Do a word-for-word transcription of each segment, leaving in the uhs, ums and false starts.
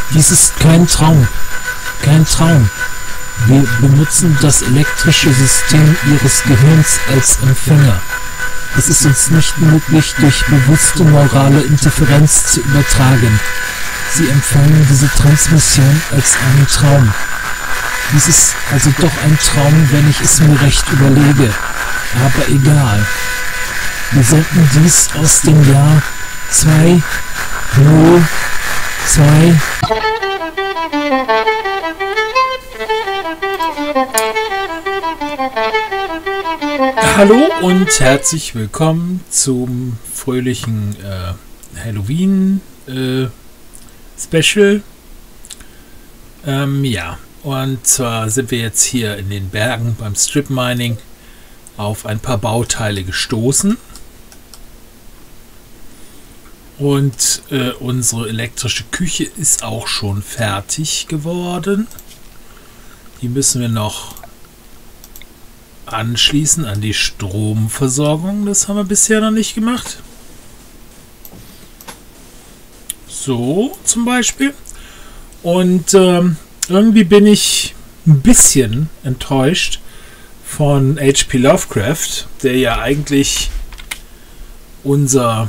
Dies ist kein Traum. Kein Traum. Wir benutzen das elektrische System Ihres Gehirns als Empfänger. Es ist uns nicht möglich, durch bewusste neurale Interferenz zu übertragen. Sie empfangen diese Transmission als einen Traum. Dies ist also doch ein Traum, wenn ich es mir recht überlege. Aber egal. Wir senden dies aus dem Jahr zwei null zwei. Hallo und herzlich willkommen zum fröhlichen äh, Halloween äh, Special. Ähm, ja, und zwar sind wir jetzt hier in den Bergen beim Strip Mining auf ein paar Bauteile gestoßen. Und äh, unsere elektrische Küche ist auch schon fertig geworden. Die müssen wir noch anschließen an die Stromversorgung. Das haben wir bisher noch nicht gemacht. So zum Beispiel. Und ähm, irgendwie bin ich ein bisschen enttäuscht von H P Lovecraft, der ja eigentlich unser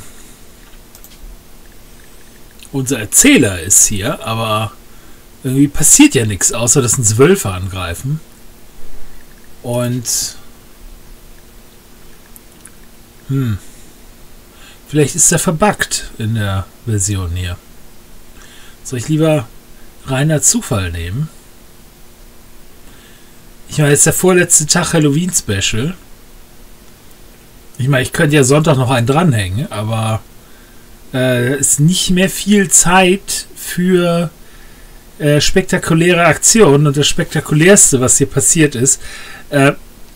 unser Erzähler ist hier, aber irgendwie passiert ja nichts, außer dass uns Wölfe angreifen. Und hm, vielleicht ist er verbuggt in der Version hier. Soll ich lieber reiner Zufall nehmen? Ich meine, es ist der vorletzte Tag Halloween-Special. Ich meine, ich könnte ja Sonntag noch einen dranhängen, aber äh, ist nicht mehr viel Zeit für äh, spektakuläre Aktionen. Und das Spektakulärste, was hier passiert ist, äh,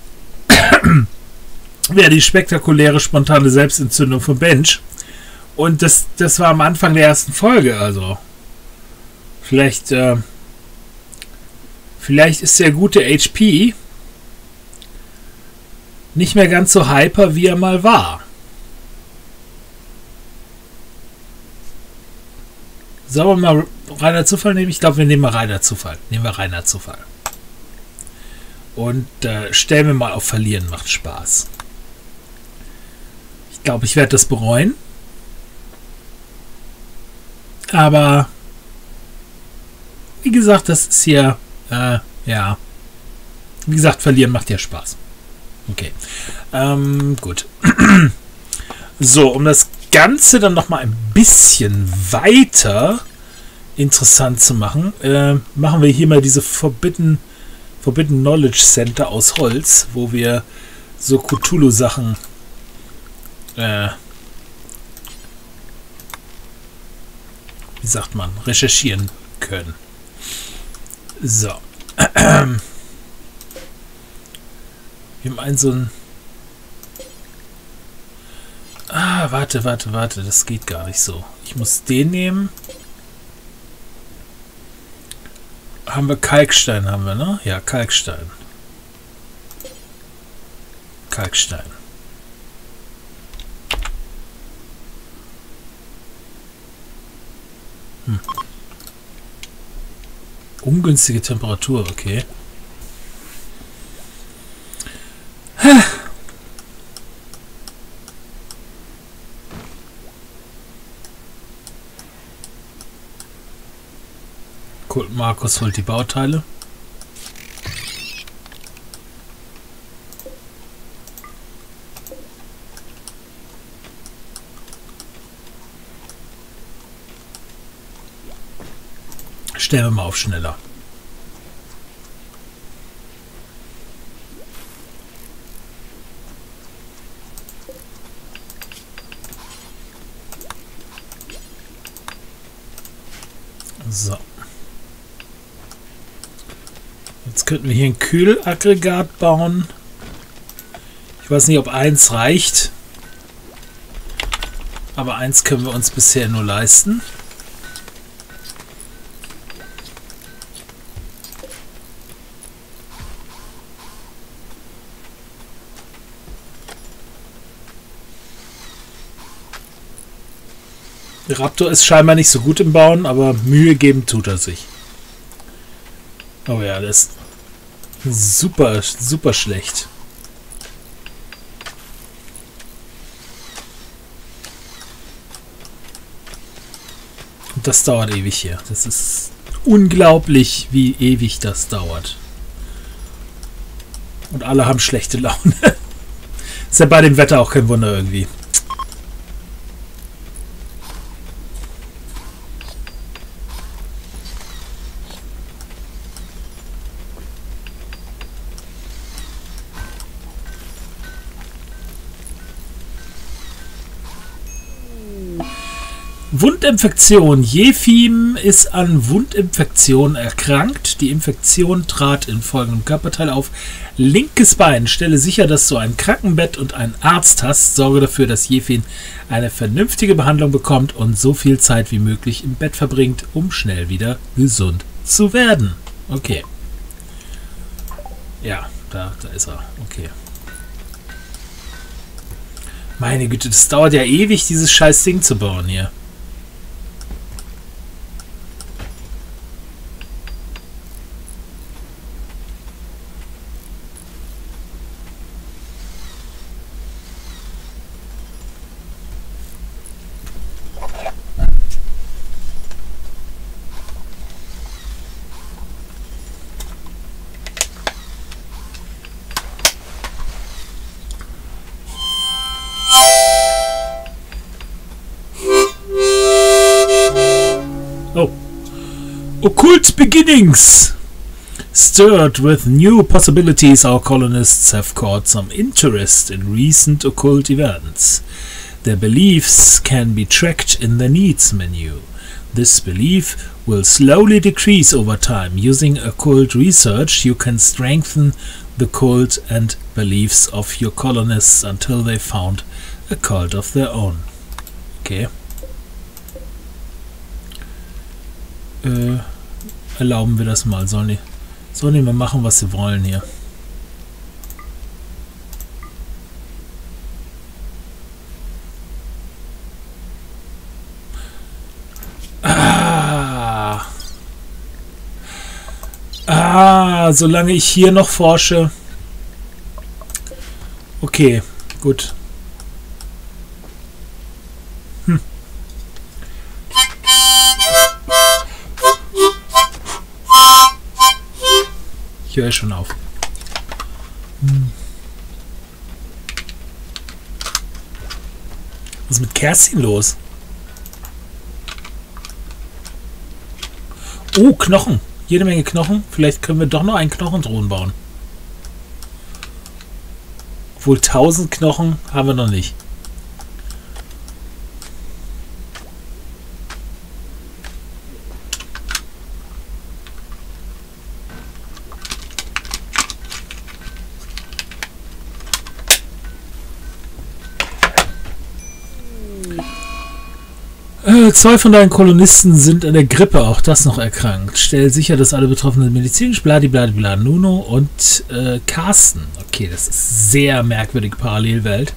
wäre die spektakuläre spontane Selbstentzündung von Bench. Und das, das war am Anfang der ersten Folge, also vielleicht äh, vielleicht ist der gute H P nicht mehr ganz so hyper, wie er mal war. Sollen wir mal reiner Zufall nehmen? Ich glaube, wir nehmen mal reiner Zufall. Nehmen wir reiner Zufall. Und äh, stellen wir mal auf Verlieren, macht Spaß. Ich glaube, ich werde das bereuen. Aber wie gesagt, das ist hier äh, ja, wie gesagt, Verlieren macht ja Spaß. Okay, ähm, gut. So, um das Ganze dann noch mal ein bisschen weiter interessant zu machen, äh, machen wir hier mal diese Forbidden, Forbidden Knowledge Center aus Holz, wo wir so Cthulhu-Sachen äh, wie sagt man, recherchieren können. So. Wir haben einen so ein Ah, warte, warte, warte. Das geht gar nicht so. Ich muss den nehmen. Haben wir Kalkstein, haben wir, ne? Ja, Kalkstein. Kalkstein. Hm. Ungünstige Temperatur, okay. Cool, Markus holt die Bauteile. Stellen wir mal auf schneller. So. Jetzt könnten wir hier ein Kühlaggregat bauen. Ich weiß nicht, ob eins reicht. Aber eins können wir uns bisher nur leisten. Raptor ist scheinbar nicht so gut im Bauen, aber Mühe geben tut er sich. Oh ja, das ist super, super schlecht. Und das dauert ewig hier. Das ist unglaublich, wie ewig das dauert. Und alle haben schlechte Laune. Ist ja bei dem Wetter auch kein Wunder irgendwie. Wundinfektion. Jefim ist an Wundinfektion erkrankt. Die Infektion trat in folgendem Körperteil auf. Linkes Bein. Stelle sicher, dass du ein Krankenbett und einen Arzt hast. Sorge dafür, dass Jefim eine vernünftige Behandlung bekommt und so viel Zeit wie möglich im Bett verbringt, um schnell wieder gesund zu werden. Okay. Ja, da, da ist er. Okay. Meine Güte, das dauert ja ewig, dieses scheiß Ding zu bauen hier. Occult beginnings! Stirred with new possibilities, our colonists have caught some interest in recent occult events. Their beliefs can be tracked in the needs menu. This belief will slowly decrease over time. Using occult research, you can strengthen the cult and beliefs of your colonists until they found a cult of their own. Okay. Äh, erlauben wir das mal. Sollen die, sollen die mal machen, was sie wollen hier. Ah. Ah, solange ich hier noch forsche. Okay, gut. Ich höre schon auf. Hm. Was ist mit Kerstin los? Oh, Knochen. Jede Menge Knochen. Vielleicht können wir doch noch einen Knochenthron bauen. Obwohl tausend Knochen haben wir noch nicht. Zwei von deinen Kolonisten sind an der Grippe, auch das noch erkrankt. Stell sicher, dass alle Betroffenen medizinisch, bladibladibla, Nuno und äh, Carsten. Okay, das ist sehr merkwürdig, Parallelwelt.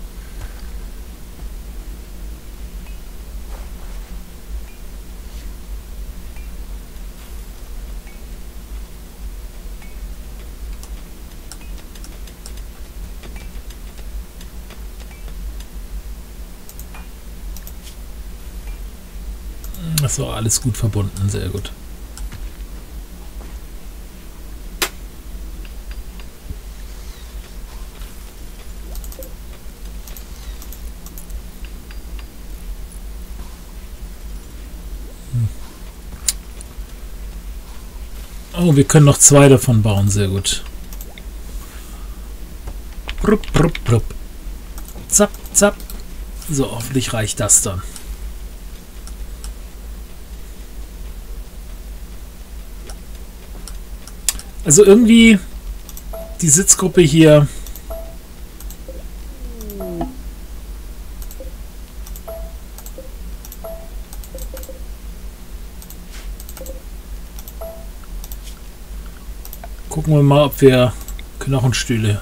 Das war alles gut verbunden, sehr gut. Oh, wir können noch zwei davon bauen, sehr gut. Brupp, brupp, brupp. Zapp, zapp. So, hoffentlich reicht das dann. Also irgendwie die Sitzgruppe hier gucken wir mal, ob wir Knochenstühle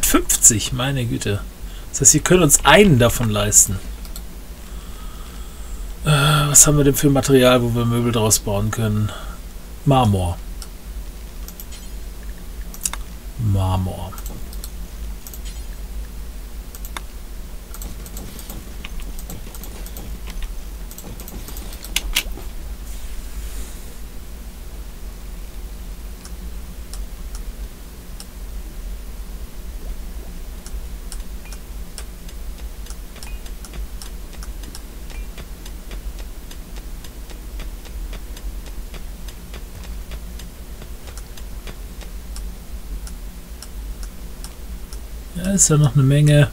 hundertfünfzig, meine Güte. Das heißt, wir können uns einen davon leisten. Was haben wir denn für Material, wo wir Möbel draus bauen können? Marmor. Marmor. Ja, ist ja noch eine Menge.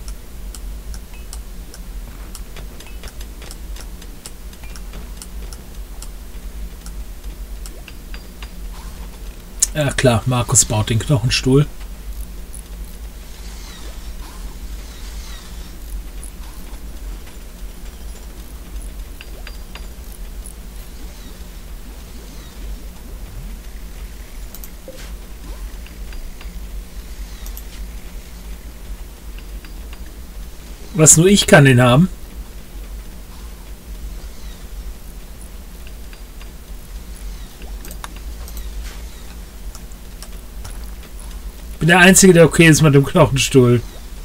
Ja klar, Markus baut den Knochenstuhl. Was, nur ich kann den haben? Bin der Einzige, der okay ist mit dem Knochenstuhl.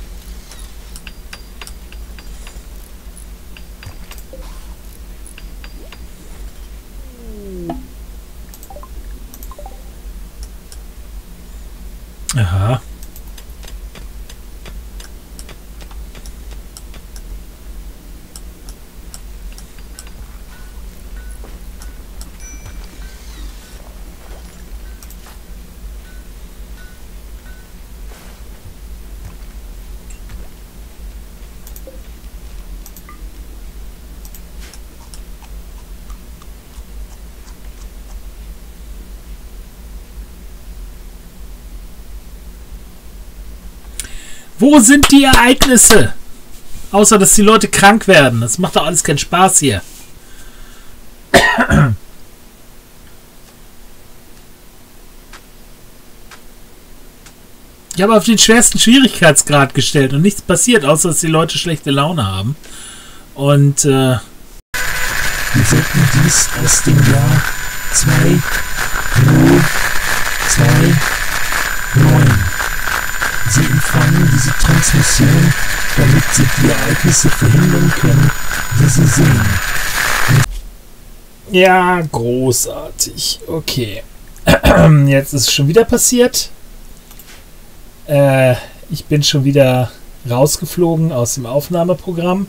Aha. Wo sind die Ereignisse? Außer, dass die Leute krank werden. Das macht doch alles keinen Spaß hier. Ich habe auf den schwersten Schwierigkeitsgrad gestellt und nichts passiert, außer dass die Leute schlechte Laune haben. Und, äh... wir sollten dies aus dem Jahr zwei null zwei neun. Sie empfangen diese Transmission, damit Sie die Ereignisse verhindern können, die Sie sehen. Ja, großartig. Okay. Jetzt ist es schon wieder passiert. Äh, ich bin schon wieder rausgeflogen aus dem Aufnahmeprogramm.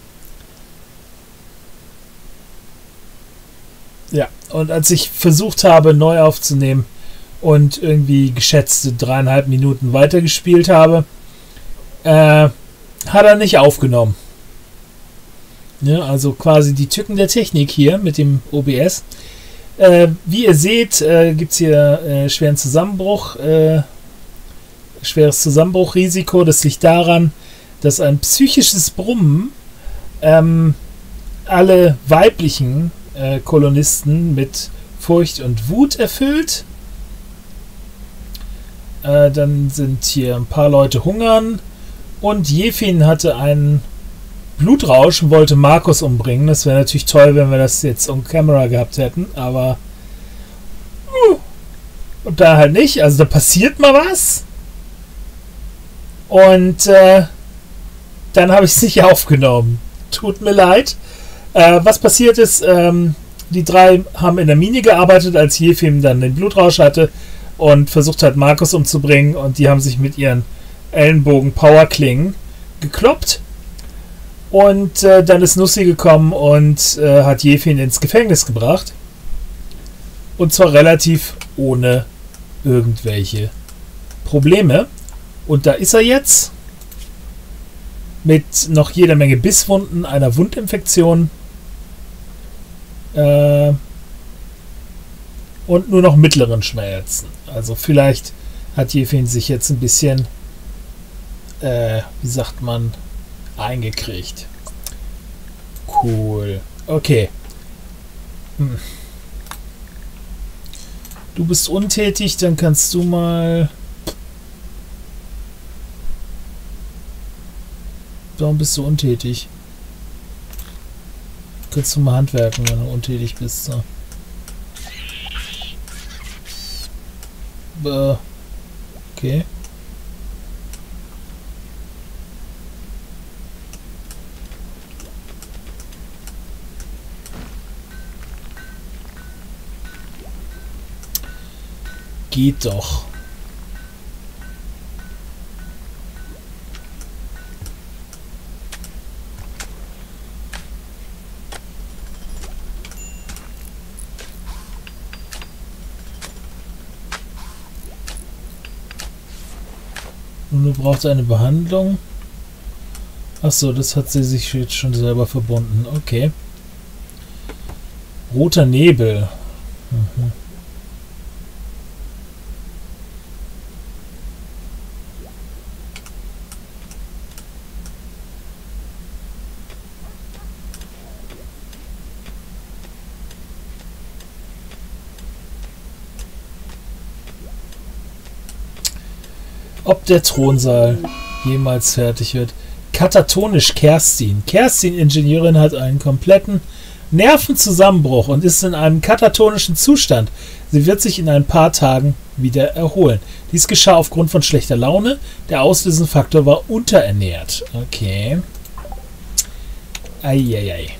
Ja, und als ich versucht habe, neu aufzunehmen, und irgendwie geschätzte dreieinhalb Minuten weitergespielt habe, äh, hat er nicht aufgenommen. Ja, also quasi die Tücken der Technik hier mit dem O B S. Äh, wie ihr seht, äh, gibt es hier äh, schweren Zusammenbruch, äh, schweres Zusammenbruchrisiko. Das liegt daran, dass ein psychisches Brummen ähm, alle weiblichen äh, Kolonisten mit Furcht und Wut erfüllt. Äh, dann sind hier ein paar Leute hungern und Jefin hatte einen Blutrausch und wollte Markus umbringen. Das wäre natürlich toll, wenn wir das jetzt on camera gehabt hätten, aber uh, und da halt nicht. Also da passiert mal was und äh, dann habe ich es nicht aufgenommen. Tut mir leid. Äh, was passiert ist, ähm, die drei haben in der Mine gearbeitet, als Jefim dann den Blutrausch hatte und versucht hat, Markus umzubringen, und die haben sich mit ihren Ellenbogen-Powerklingen gekloppt. Und äh, dann ist Nussi gekommen und äh, hat Jefin ins Gefängnis gebracht. Und zwar relativ ohne irgendwelche Probleme. Und da ist er jetzt mit noch jeder Menge Bisswunden, einer Wundinfektion äh, und nur noch mittleren Schmerzen. Also vielleicht hat Jefin sich jetzt ein bisschen, äh, wie sagt man, eingekriegt. Cool. Okay. Hm. Du bist untätig, dann kannst du mal... Warum bist du untätig? Kannst du mal handwerken, wenn du untätig bist. So. Äh, okay. Geht doch. Und du brauchst eine Behandlung. Achso, das hat sie sich jetzt schon selber verbunden. Okay. Roter Nebel. Mhm. Ob der Thronsaal jemals fertig wird. Katatonisch Kerstin. Kerstin, Ingenieurin, hat einen kompletten Nervenzusammenbruch und ist in einem katatonischen Zustand. Sie wird sich in ein paar Tagen wieder erholen. Dies geschah aufgrund von schlechter Laune. Der auslösende Faktor war unterernährt. Okay. Eieiei.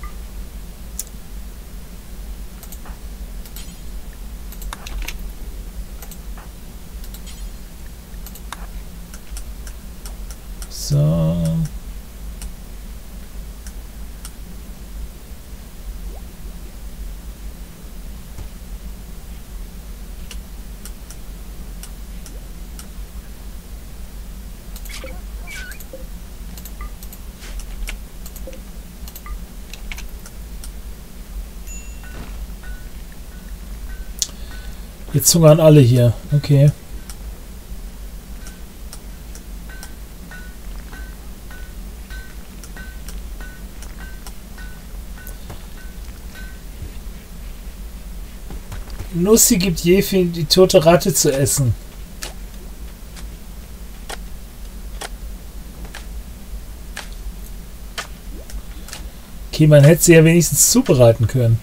So. Jetzt hungern alle hier. Okay. Nussi gibt Jefi die tote Ratte zu essen. Okay, man hätte sie ja wenigstens zubereiten können.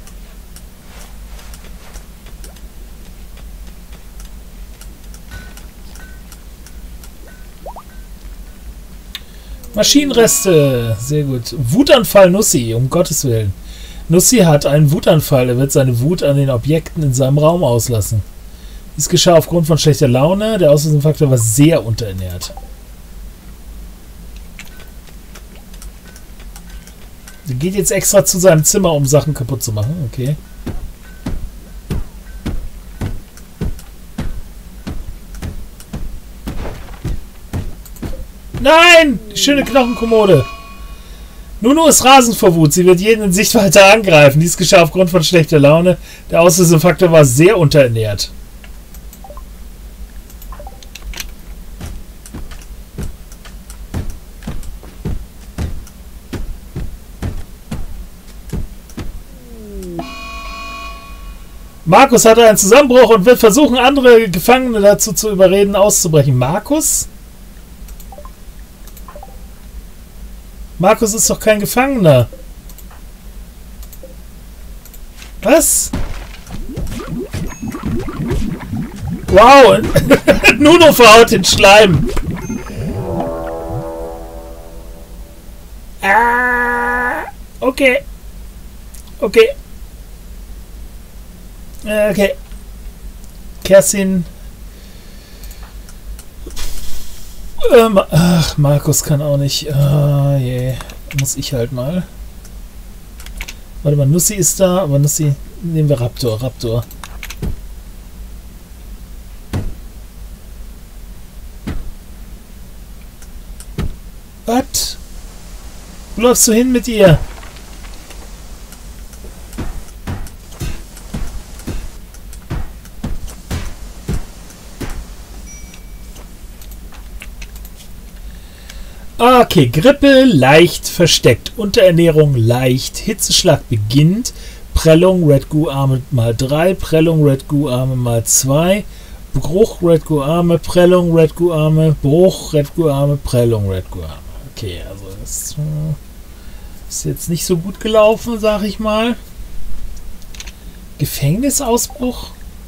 Maschinenreste. Sehr gut. Wutanfall Nussi, um Gottes Willen. Nussi hat einen Wutanfall. Er wird seine Wut an den Objekten in seinem Raum auslassen. Dies geschah aufgrund von schlechter Laune. Der auslösende Faktor war sehr unterernährt. Er geht jetzt extra zu seinem Zimmer, um Sachen kaputt zu machen. Okay. Nein! Die schöne Knochenkommode. Nunu ist rasend vor Wut. Sie wird jeden in Sichtweite angreifen. Dies geschah aufgrund von schlechter Laune. Der auslösende Faktor war sehr unterernährt. Markus hatte einen Zusammenbruch und wird versuchen, andere Gefangene dazu zu überreden, auszubrechen. Markus? Markus ist doch kein Gefangener. Was? Wow! Nuno verhaut den Schleim. Ah, okay. Okay. Okay. Kerstin. Ähm, ach, Markus kann auch nicht. Ah, je. Muss ich halt mal. Warte mal, Nussi ist da, aber Nussi. Nehmen wir Raptor. Raptor. Was? Wo läufst du hin mit ihr? Okay, Grippe leicht versteckt, Unterernährung leicht, Hitzeschlag beginnt, Prellung Red Goo Arme mal drei, Prellung Red Goo Arme mal zwei, Bruch Red Goo Arme, Prellung Red Goo Arme, Bruch Red Goo Arme, Prellung Red Goo Arme. Okay, also das Ist jetzt nicht so gut gelaufen, sag ich mal. Gefängnisausbruch?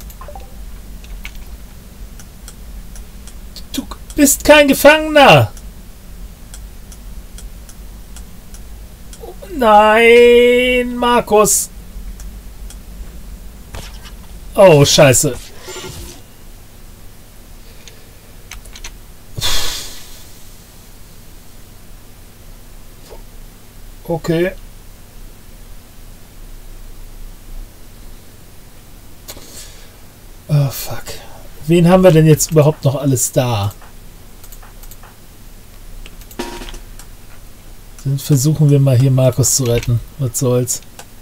Du bist kein Gefangener! Nein, Markus! Oh, scheiße. Okay. Oh, fuck. Wen haben wir denn jetzt überhaupt noch alles da? Dann versuchen wir mal hier Markus zu retten. Was soll's.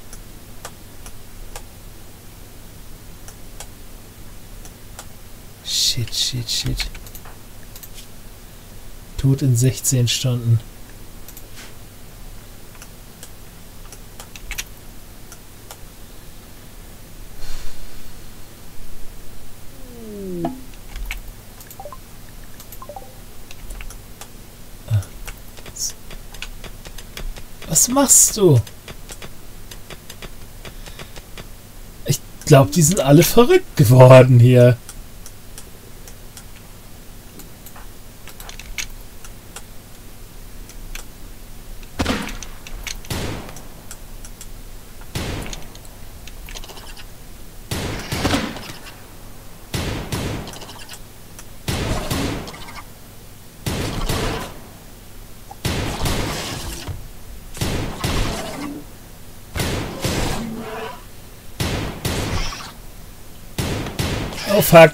Shit, shit, shit. Tod in sechzehn Stunden. Was machst du? Ich glaube, die sind alle verrückt geworden hier. Oh fuck.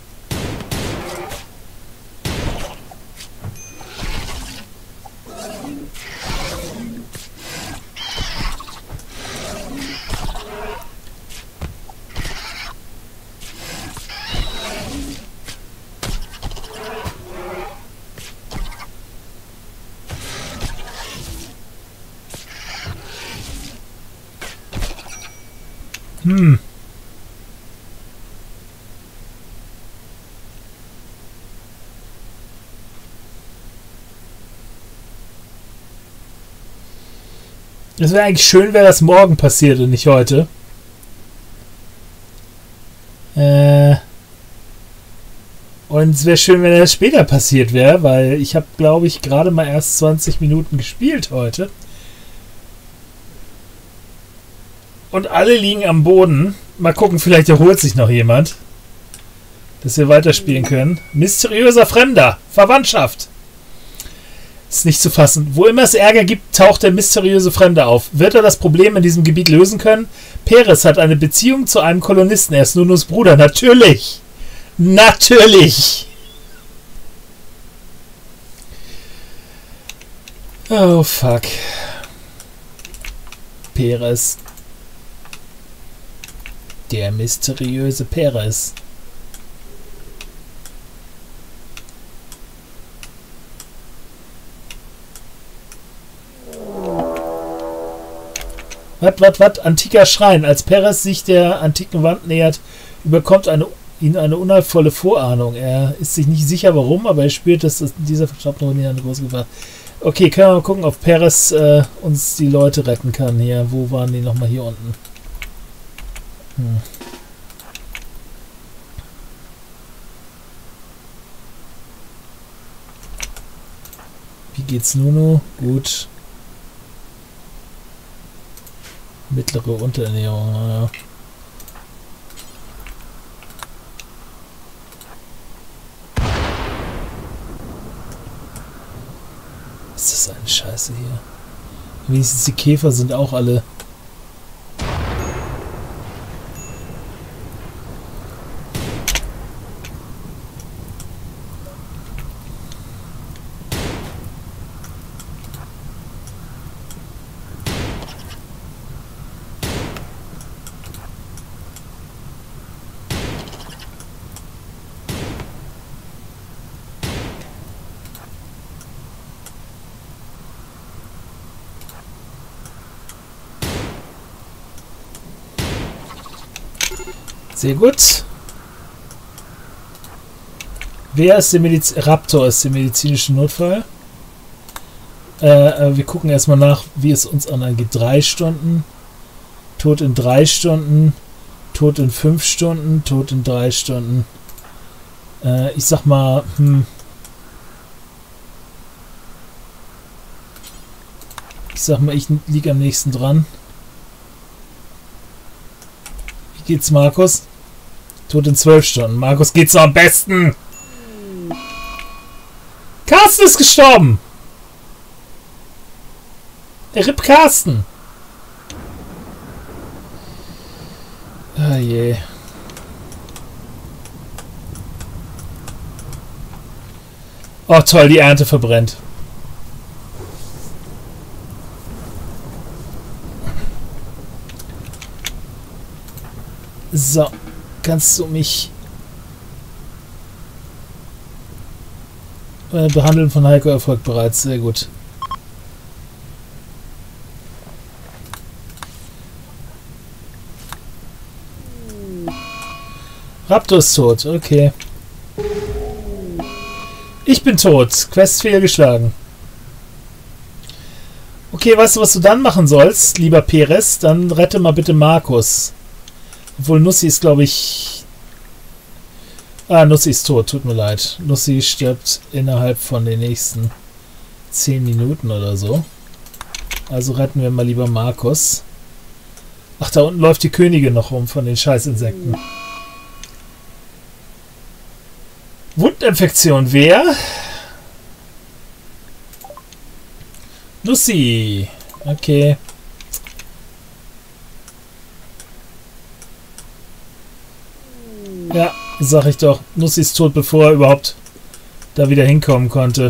Hm. Es wäre eigentlich schön, wäre das morgen passiert und nicht heute. Äh und es wäre schön, wenn das später passiert wäre, weil ich habe, glaube ich, gerade mal erst zwanzig Minuten gespielt heute. Und alle liegen am Boden. Mal gucken, vielleicht erholt sich noch jemand. Dass wir weiterspielen können. Mysteriöser Fremder. Verwandtschaft. Ist nicht zu fassen. Wo immer es Ärger gibt, taucht der mysteriöse Fremde auf. Wird er das Problem in diesem Gebiet lösen können? Perez hat eine Beziehung zu einem Kolonisten. Er ist Nunos Bruder. Natürlich. Natürlich. Oh, fuck. Perez. Der mysteriöse Perez. Was, was, was? Antiker Schrein. Als Perez sich der antiken Wand nähert, überkommt eine, ihn eine unheilvolle Vorahnung. Er ist sich nicht sicher, warum, aber er spürt, dass das in dieser Verstopfung eine große Gefahr. Okay, können wir mal gucken, ob Perez äh, uns die Leute retten kann. Hier, wo waren die nochmal? Hier unten. Hm. Wie geht's Nuno? Gut. Mittlere Unterernährung, ja. Was ist das eine Scheiße hier? Wenigstens die Käfer sind auch alle. Sehr gut. Wer ist der Mediz Raptor ist der medizinische Notfall? Äh, wir gucken erstmal nach, wie es uns angeht. Drei Stunden. Tod in drei Stunden. Tod in fünf Stunden. Tod in drei Stunden. Äh, ich sag mal, hm. Ich sag mal, ich liege am nächsten dran. Wie geht's, Markus? Tod in zwölf Stunden. Markus geht's am besten. Carsten ist gestorben. Der Rip Carsten. Ah je. Oh toll, die Ernte verbrennt. So, kannst du mich äh, behandeln von Heiko erfolgt bereits. Sehr gut. Raptor ist tot, okay. Ich bin tot. Quest fehlgeschlagen. Okay, weißt du, was du dann machen sollst, lieber Perez? Dann rette mal bitte Markus. Obwohl Nussi ist, glaube ich... Ah, Nussi ist tot, tut mir leid. Nussi stirbt innerhalb von den nächsten zehn Minuten oder so. Also retten wir mal lieber Markus. Ach, da unten läuft die Königin noch rum von den Scheißinsekten. Wundinfektion, wer? Nussi. Okay. Ja, sag ich doch. Nussi ist tot, bevor er überhaupt da wieder hinkommen konnte.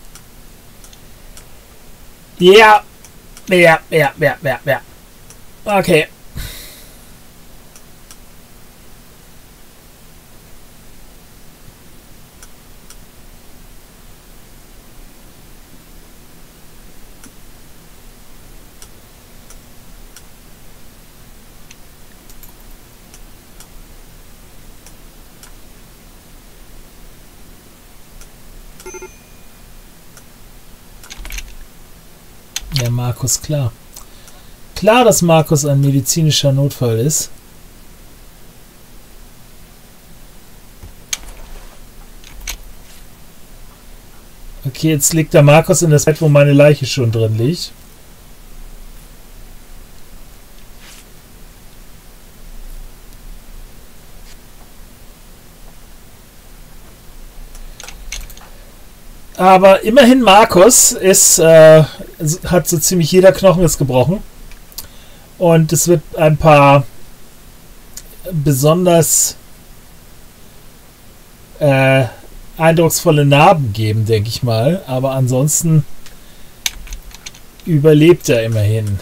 Ja. Ja, ja, ja, ja, ja. Okay. Ja, Markus, klar. Klar, dass Markus ein medizinischer Notfall ist. Okay, jetzt legt der Markus in das Bett, wo meine Leiche schon drin liegt. Aber immerhin Markus ist, äh, hat so ziemlich jeder Knochen ist gebrochen. Und es wird ein paar besonders äh, eindrucksvolle Narben geben, denke ich mal. Aber ansonsten überlebt er immerhin.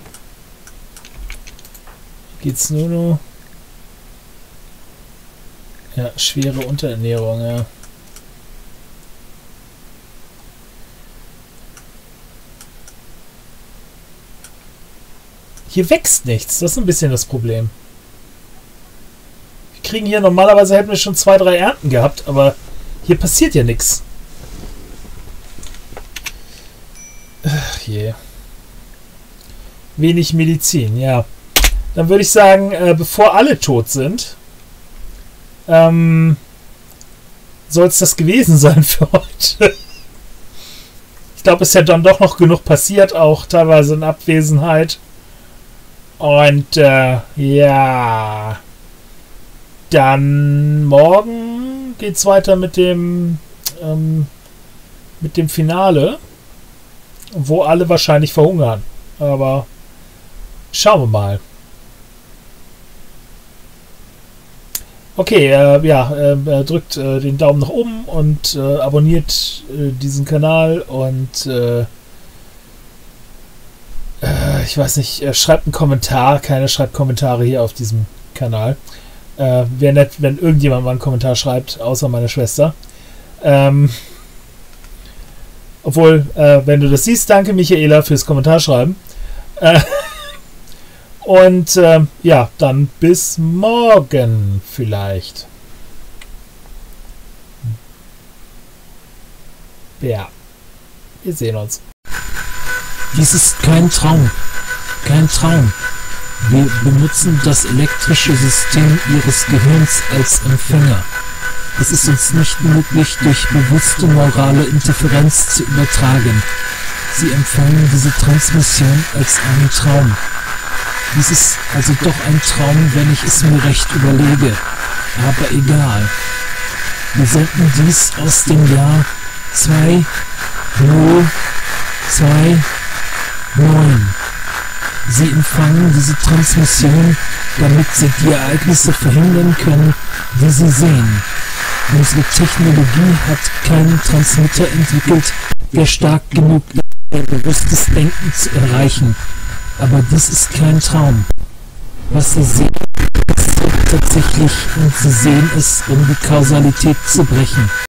Geht's nur noch? Ja, schwere Unterernährung, ja. Hier wächst nichts. Das ist ein bisschen das Problem. Wir kriegen hier normalerweise hätten wir schon zwei, drei Ernten gehabt, aber hier passiert ja nichts. Ach je. Wenig Medizin, ja. Dann würde ich sagen, äh, bevor alle tot sind, ähm, soll es das gewesen sein für heute. Ich glaube, es ist ja dann doch noch genug passiert, auch teilweise in Abwesenheit. Und äh, ja, dann morgen geht's weiter mit dem ähm, mit dem Finale, wo alle wahrscheinlich verhungern. Aber schauen wir mal. Okay, äh, ja, äh, drückt äh, den Daumen nach oben und äh, abonniert äh, diesen Kanal und äh, ich weiß nicht, schreibt einen Kommentar. Keiner schreibt Kommentare hier auf diesem Kanal. Äh, Wäre nett, wenn irgendjemand mal einen Kommentar schreibt, außer meine Schwester. Ähm, obwohl, äh, wenn du das siehst, danke Michaela fürs Kommentarschreiben. Äh, und äh, ja, dann bis morgen vielleicht. Ja, wir sehen uns. Dies ist kein Traum. Kein Traum. Wir benutzen das elektrische System Ihres Gehirns als Empfänger. Es ist uns nicht möglich, durch bewusste neurale Interferenz zu übertragen. Sie empfangen diese Transmission als einen Traum. Dies ist also doch ein Traum, wenn ich es mir recht überlege. Aber egal. Wir senden dies aus dem Jahr zwei null zwei neun. Sie empfangen diese Transmission, damit Sie die Ereignisse verhindern können, die Sie sehen. Unsere Technologie hat keinen Transmitter entwickelt, der stark genug ist, Ihr bewusstes Denken zu erreichen. Aber dies ist kein Traum. Was Sie sehen, passiert tatsächlich und Sie sehen es, um die Kausalität zu brechen.